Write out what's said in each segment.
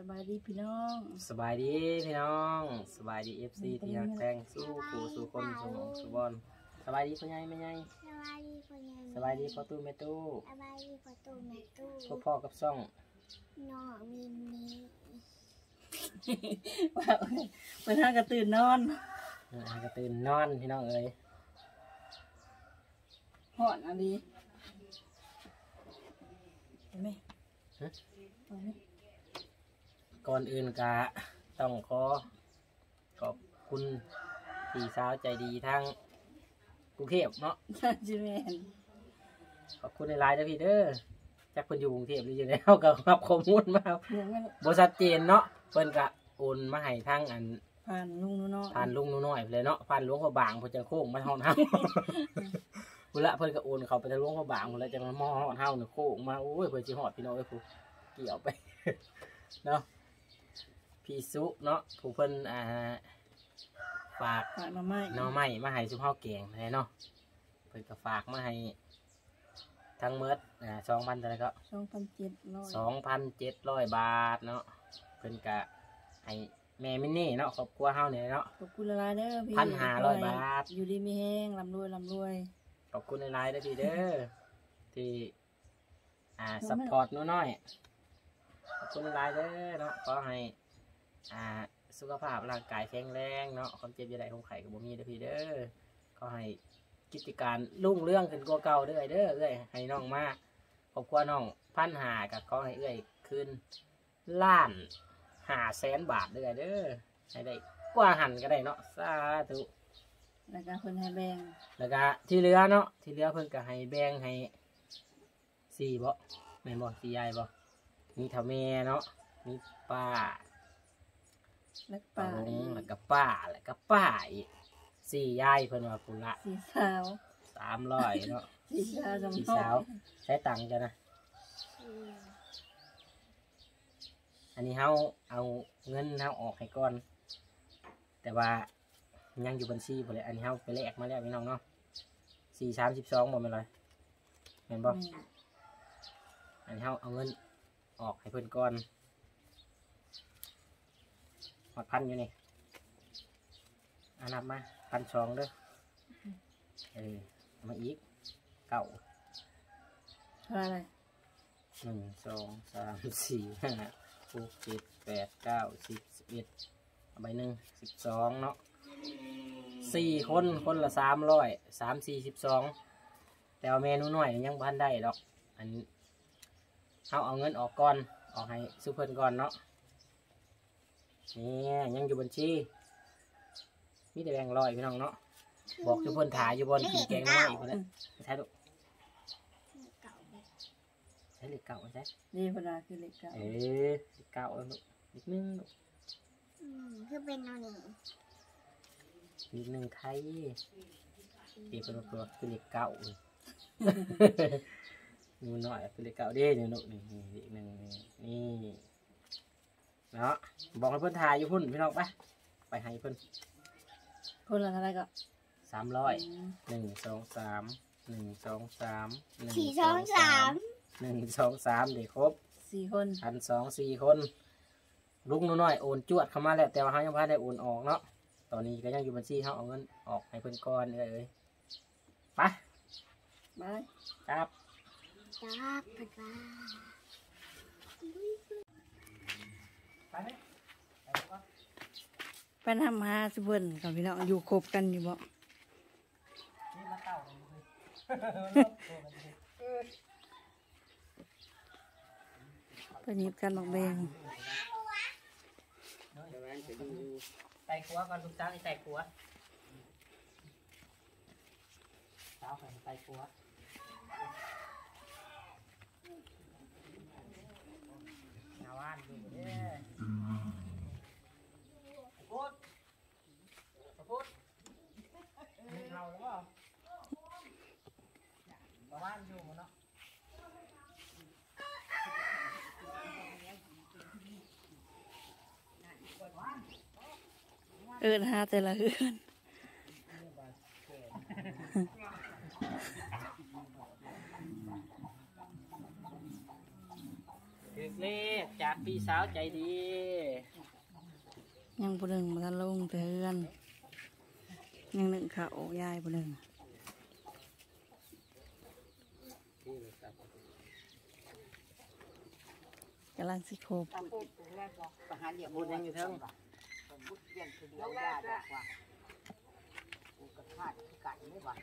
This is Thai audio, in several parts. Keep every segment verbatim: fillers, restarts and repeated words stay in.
บายดีพี่น้องสบายดีพี่น้องสบายดีเอฟซีที่ฮักแพงสู้ผู้สู้คนสู้หมองสู้บอลสบายดีพ่อใหญ่แม่ใหญ่สบายดีพ่อตู้แม่ตู้สบายดีพ่อตู้แม่ตู้พ่อพ่อกับซ่องน้องมินนี่ว่าเมื่อท่านก็ตื่นนอนอ่าก็ตื่นนอนพี่น้องเอ้ยหอนอะไรเห็นไหมฮะก่อนอื่นกะต้องขอขอบคุณพี่สาวใจดีทั้งกรุงเทพเนาะจิเมนขอบคุณในไลน์นะพี่เด้อจากคนอยู่กรุงเทพหรืออยู่แล้วก็รับข้อมูลมาบริษัทเจนเนาะเพิ่นกะโอนมาให้ทั้งอันผ่านลุงน้อยผ่านลุงน้อยเลยเนาะผ่านหลวงพ่อบางเพิ่นจะโค้งมาห้องเฮาเวลาเพิ่นก็โอนเขาไปทางหลวงพ่อบางแล้วจะมาหม้อห้องเฮาเนี่ยโค้งมาโอ้ยเพิ่นสิฮอดพี่น้องเอ้ยผู้เกี่ยวไปเนาะพี่สุเนาะผู้เพิ่นอ่าฝากฝากมาใหม่น้อใหม่มาให้ซุปข้าวแกงเลยเนาะเพิ่นก็ฝากมาให้ทั้งเมิดอ่าสองพันเท่าไหร่ก็สองพันเจ็ดร้อยสองพันเจ็ดร้อยบาทเนาะเพิ่นก็ให้แม่มินนี่เนาะครอบครัวเฮาเนี่ยเนาะขอบคุณหลายเด้อพี่พันห้าร้อยบาทอยู่ดีมีแห้งลำรวยลำรวยขอบคุณหลายๆเด้อพี่เด้อที่อ่าซัพพอร์ตน้อยขอบคุณหลายเด้อเนาะขอให้อ่าสุขภาพร่างกายแข็งแรงเนาะความเจ็บอย่าได้ความไข้ก็บ่มีเด้อพี่เด้อขอให้กิจการรุ่งเรื่องขึ้นกว่าเก่าเด้อเด้อเอ้ยให้น้องมาครอบครัวน้องพันหากับขอให้เอ้ยขึ้นล้านห้าแสนบาทเด้อเด้อให้ได้กว่าหันก็ได้เนาะสาธุแล้วก็เพิ่นให้แบ่งแล้วก็ที่เหลือเนาะที่เหลือเพิ่นก็ให้แบ่งให้สี่บ่แม่นบ่สี่ยายบ่มีเฒ่าแม่เนาะมีป้าแล้วป้าแล้วก็ป้าแล้วก็ป้าอีกสี่ยายเพิ่นว่าพุ่นละสี่สาวสามร้อยเนาะสี่สาวสี่สาวใช้ตังค์จ้ะนะอันนี้เฮาเอาเงินเฮาออกให้ก่อนแต่ว่ายังอยู่บัญชีบ่เลยอันนี้เฮาไปแลกมาแล้วพี่น้องเนาะสี่สามสิบสองบ่แม่นเลยแม่นบ่อันนี้เฮาเอาเงินออกให้เพิ่นก่อนหอดพันอยู่นี่อันนับมาพันสองเด้อเออมาอีกเก้าเท่าไรหนึ่งสองสามสี่ห้าหกเจ็ดแปดเก้าสิบสิบเอ็ดใบหนึ่งสิบสองเนาะสี่คนคนละสามร้อยสามสี่สิบสองแต่เอาเมนูหน่อยยังพันได้ดอกอันเอาเอาเงินออกก่อนออกให้ซุปเปอร์ก่อนเนาะนี่ยังอยู่บัญชีมีแต่แบงค์ร้อยพี่น้องเนาะบอกซุปเปอร์ถ่ายอยู่บนกินแกงน้อยอีกคนละใช่ลูกใช่เหล็กเก่าใช่นี่พนาคือเหล็กเก่าเออเหล็กเก่าลูกอีกนึงลูกคือเป็นนอนหนึ่งอีกหนึ่งไทยตีเป็นตัวคือเหล็กเก่านูหน่อยคือเหล็กเก่าดิหนูนี่อีกหนึ่งนี่เนาะบอกให้เพื่อนถ่ายอยู่พุ่นพี่น้องไปไปให้เพื่อนคนละอะไรก็สามร้อยหนึ่งสองสามหนึ่งสองสามหนึ่งสองสามหนึ่งสองสามเด็กครบสี่คนพันสองสี่คนลุงน้อยโอนจวดเข้ามาแล้วแต่ว่าเขายังไม่ได้โอนออกเนาะตอนนี้ก็ยังอยู่บัญชีเขาเอาเงินออกให้เพื่อนก่อนเลยเลยไปไปครับครับไปไปไหมไปทำหาสุเบิร์นกับพี่น้องอยู่คบกันอยู่บ่ไปหยิบกันหมกแบงไต่ขัวก่อนลูกสาวไต่ขัวสาวไต่ขัวชาวบ้านดูเนี่ยพูดพูดมีเราหรือเปล่าชาวบ้านอยู่มั้งเนาะเอินหาแต่ละเอินเลขจากพี่สาวใจดียังผู้หนึ่งมาทันลงเตือนยังหนึ่งเขายายผู้หนึ่งกำลังสิโคบประหารเหลี่ยมพูดยังอยู่เทิงบุดเยี่ยมคือเดียวยาดอกว่ากูกระพาดคือไก่ไม่ว่า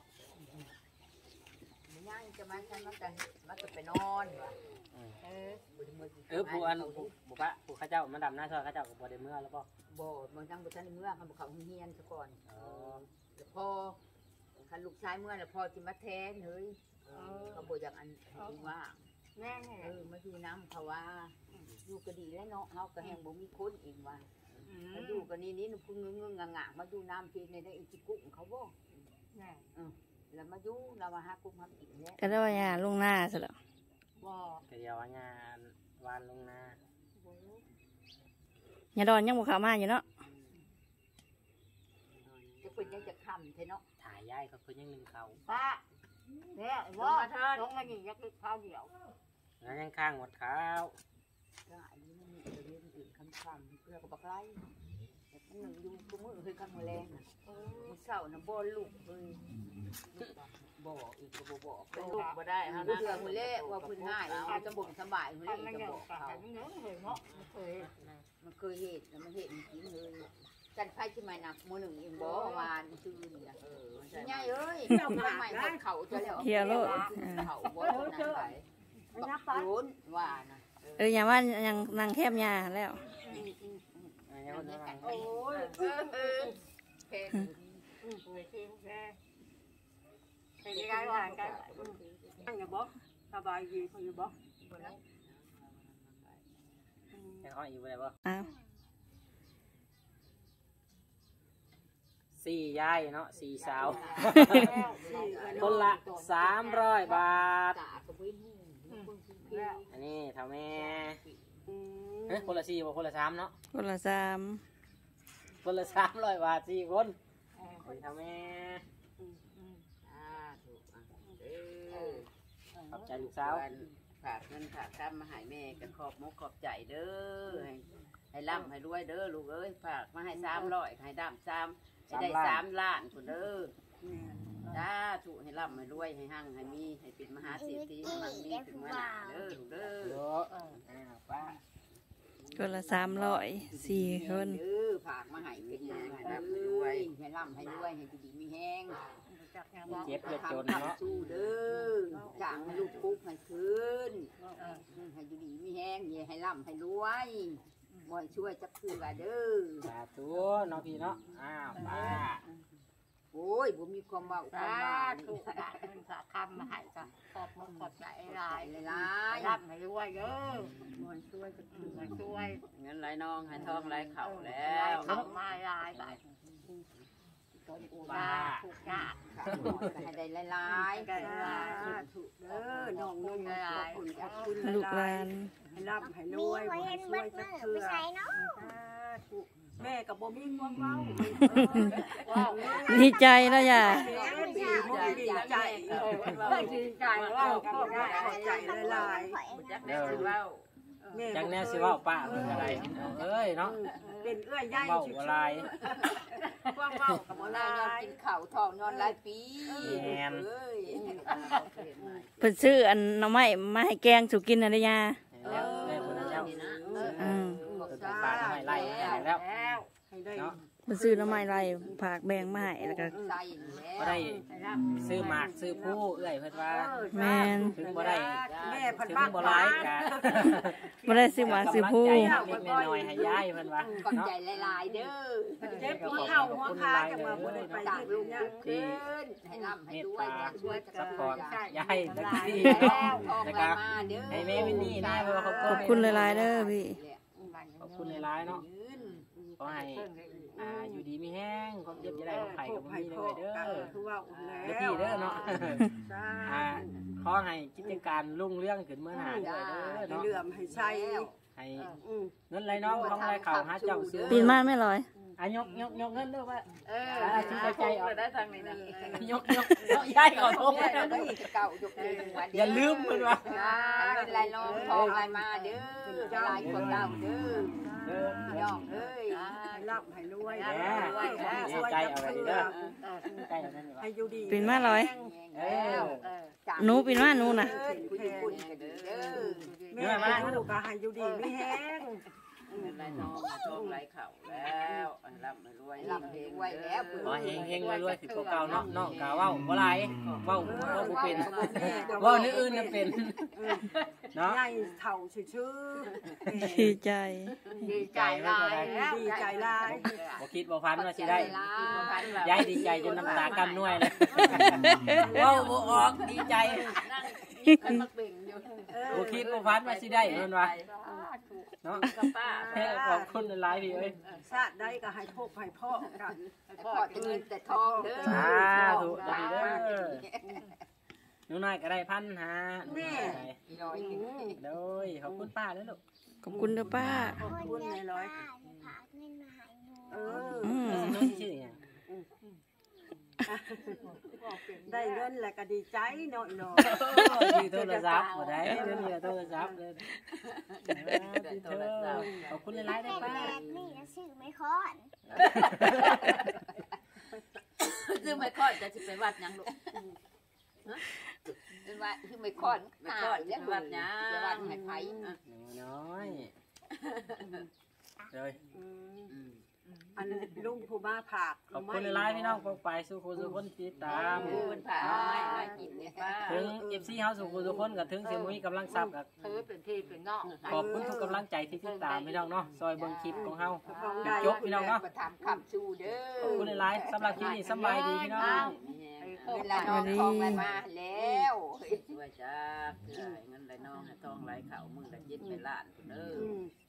มันย่างจะมาฉันมันจะมันจะไปนอนว่ะเออเออผู้อันผู้บุพะผู้ข้าเจ้ามันดำหน้าซอยข้าเจ้ากับบ่ได้เมื่อแล้วป่ะบ่มันนั่งบนชั้นเมื่อมันบอกเขาเฮียนซะก่อนแล้วพอคันลูกชายเมื่อแล้วพอจิมาแทนเฮ้ยเขาบอกอย่างอันว่าแม่เออมาดูน้ำเขาว่าอยู่ก็ดีแล้วเนาะเขาก็แห่งบ่มีคนเองว่ามาดูกันนี่นี่หนูพึ่งเงื้องงางมาดูน้ำพีในได้อีกกุ้งเขาบ่แล้วมาดูเรามาหากุ้งทำกินเนี่ยก็ได้ว่ายาลงหน้าซะแล้วบ่แต่เดี๋ยวว่างานวานลงนายาดอนยังบุกขามาอยู่เนาะจะเป็นยังจะคำเทเนาะถ่ายย่ายก็คือยังหนึ่งเขาป้าเนี่ยว่าต้องมาหยิบยักษ์ข้าวเดียวแล้วยังข้างหมดข้าวก็อันนี้มันมีเรื่องอื่นคำคำเพื่อกับบักไล่มันหนึ่งอยู่กูมือเคยคำแรงมีเสาน้ำบ่อลูกเลยบ่ออีกก็บ่บ่เป็นลูกบ่ได้ฮะเพื่อมือเล่ว่าพื้นง่ายมันจะบ่งสบายมือเล่จะบอกเขามันเคยเหตุมันเหตุจริงเลยกันไฟที่ไม่หนักมือหนึ่งเองบ่วานชื่อนี่นะง่ายเอ้ยเอามาใหม่คนเขาจะแล้วเฮียโลดเขาบ่นั่นไปบักโยนว่านะเอออย่าว่ายังนั่งแคบยาแล้วอันนี้คนละโอ้ยเออเออเพลงเพลงได้ว่ากันอย่าบอกสบายดีเขาอย่าบอกยังห้อยอยู่เลยป่ะอ้าวสี่ย่ายเนาะสี่สาว คนละสามร้อยบาท อันนี้ทำแม่เฮ้ยคนละสี่บ่คนละสามเนาะคนละสามคนละสามร้อยบาทสี่คนทำแม่ขอบใจลูกสาวฝากเงินฝากคำมาให้แม่กันขอบมกขอบใจเด้อให้ให้ร่ำให้รวยเด้อลูกเอ้ยฝากมาให้สามร้อยให้ดำสามให้ได้สามล้านคนเด้อจ้าถูกให้ร่ำให้รวยให้หั่งให้มีให้เป็นมหาเศรษฐีมันมีถึงเมื่อหนาเด้อลูกเด้อเยอะอ่าป้าคนละสามร้อยสี่คนเด้อฝากมาให้เป็นยังให้ร่ำให้รวยให้ร่ำให้รวยให้ดีมีแห้งเจ็บเลือดจนเนาะสู้เด้อจ้างให้ลูกปุ๊บให้คืนให้อยู่ดีมีแห้งอย่าให้ร่ำให้รวยบ่ให้ช่วยจักคือว่าเด้อสาธุน้องพี่เนาะอ้าวป้าโอ้ยบ่มีความเบาความบาถูกกะมันกะคำมาให้กะขอบมันขอบใจหลายหลายรับให้รวยเด้อบ่ให้ช่วยจักคือมาช่วยเงินไหลน้องให้ทองไหลเข่าแล้วเข้ามาหลายไปป้าถูกยากให้ได้หลายๆได้หลายถูกเด้อน้องนุ่งขอบคุณขอบคุณลูกหลานให้ร่ำให้รมีวยไว้บ่เห็ให้นช่เบิวยดจัมืกอคือไปใส่เนาะแม่กับบ่มีความเว้าดีใจแล้วย่าดีใจดีใจว่าขอบใจหลายๆจักแม่สิเว้าจังแน่สิว่าป้าเป็นอะไรเอ้ยเนาะเป็นเอื้อยใหญ่เบาอะไรความเว้ากับบ่ได้ยอดกินข้าวท้องนอนหลายปีเอ้ยเพิ่นซื้ออันหน่อไม้มาให้แกงสุกินน่ะเด้อย่าแล้วแม่คนเจ้าอืมเป็นป้าทำไมไล่แล้ว เนาะเพิ่นซื้อหน่อไม้ไรผากแบ่งมาให้แล้วก็ใส่บ่ได้ซื้อหมากซื้อผู้เอื้อยเพิ่นว่าแม่นถึงบ่ได้แม่พันถึงบ้านบ่ร้ายกะบ่ได้ซื้อหมาซื้อผู้กำลังใจเล็กๆน้อยๆให้ยายเพิ่นว่าขอบเนาะใจหลายๆเด้อเจ็บหัวเข่าหัวขาจังว่าบ่ได้ไปต่างลูกขึ้นให้ร่ำให้ด้วยช่วยกันซัพพอร์ตยายแล้วก็ดีแล้เนาะวทองแล้วมาก็เด้อให้แม่วินนี่นะเพราะว่าเขาขอบคุณหลายๆเด้อพี่ขอบคุณหลายๆเนาะขอให้อ่าอยู่ดีมีแห้งความเจ็บจะได้ความไข่กับบ่มีเลยเด้อเด้อพี่เด้อเนาะอ่าขอให้กิจการรุ่งเรื่องขึ้นเมื่อหน้าเด้อเนาะเลื่อมให้ใช้ให้เงินไหลน้องทองไหลเข่าหาเจ้าซื้อปีนม่านไม่ลอยอ่ะยกยกยกเงินเด้อว่าเออชื่อใจออกได้ทางนี้นะยกยกยกย้ายก่อนทงเก่ายกเลยอย่าลืมเพิ่นว่าได้เป็นไรน้องทองไรมาเด้อหลายคนเล่าเด้อเด้อน้องเอ้ยให้ร่ำให้รวยแหมดีใจเอาไปดีเด้อใจเอาได้ดีวะให้อยู่ดีเป็นมาร้อยเออหนูเป็นมาหนูน่ะคุณคุณกันเด้อแม่มาลูกก็ให้อยู่ดีมีแห้งเป็นไรน้องทองไรเข่าแล้วร่ำรวยลำเพลงไว้แล้วขอเฮงเฮงรวยๆคือเก่าๆเนาะน้องกะเว้าบ่หลายเว้าเว้าบ่เป็นแม่ก็เว้านื้ออื่นน่ะเป็นเนาะใหญ่เท่าชื่อดีใจดีใจหลายแล้วดีใจหลายบ่คิดบ่ฝันว่าสิได้พันยายดีใจจนน้ำตากำน่วยเลยเว้าบ่ออกดีใจนั่งมาเบ่งอยู่บ่คิดบ่ฝันว่าสิได้เพิ่นว่าเนาะกับป้าขอบคุณหลายๆพี่เอ้ยชาติใดก็ให้พบให้พ่อกันพ่อจะเงินแต่ทองเด้อสาธุดีเด้อหนูน้อยก็ได้พันหาหนูน้อยก็ได้น้อยโดยขอบคุณป้าเด้อลูกขอบคุณเด้อป้าขอบคุณในร้อยป้าจะฝากเงินมาให้หนูเอออืมน้องชื่อหยังได้เงินแล้วก็ดีใจเนาะเนาะชื่อโทรศัพท์บ่ได้เดี๋ยวนี้โทรศัพท์เลยขอบคุณหลายๆเด้อป้าแบบนี้นะชื่อไม่ค้อนคือไม่ค่อยจะสิไปวัดยังลูกเป็นว่าคือไม่ค้อนหนาเนี่ยวัดนะวัดให้ไผหนูน้อยเลยอืมอันลุงผู้มาผากขอบคุณหลายๆพี่น้องปกไปสู่คนสู่คนติดตามคุณผ่าไม่มากินเนี่ยป้าถึง เอฟ ซี เฮาสู่คนสู่คนก็ถึงสิมุ้ยกำลังซับกับเธอเป็นที่เป็นนอกขอบคุณทุกกำลังใจที่ติดตามพี่น้องเนาะซอยเบิ่งคลิปของเฮาของจุได้ดจบพี่น้องเนาะประทำคำชูเด้อขอบคุณหลายๆสำหรับคลิปนี้สำบายดีพี่น้องเวลาน้องทองมาแล้วช่วยจ้าเงินไรน้องทองไรเข่ามือละเจ็ดเป็นล้านเด้ออืม